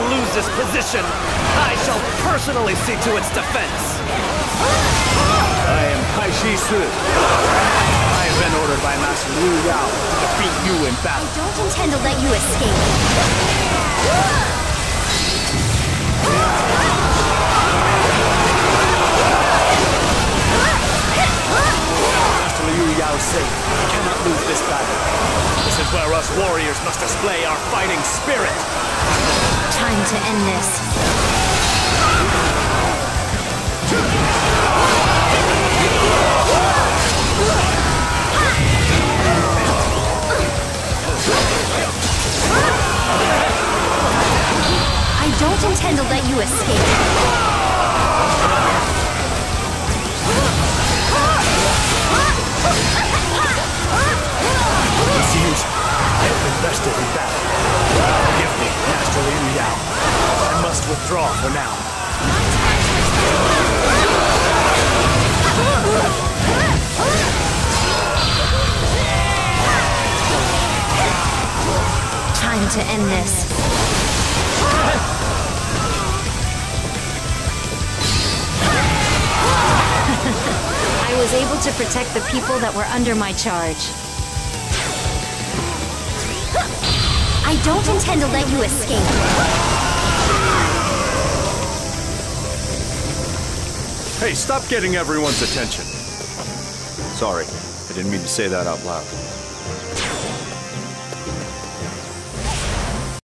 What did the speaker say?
lose this position, I shall personally see to its defense. I am Lianshi. I have been ordered by Master Liu Yao to defeat you in battle. I don't intend to let you escape. Master Liu Yao's sake, I cannot lose this battle. This is where us warriors must display our fighting spirit. Time to end this. I don't intend to let you escape. It seems I have been bested in battle. Forgive me, Master Liu Yao. I must withdraw for now. Time to end this. I was able to protect the people that were under my charge. I don't intend to let you escape. Hey, stop getting everyone's attention. Sorry, I didn't mean to say that out loud.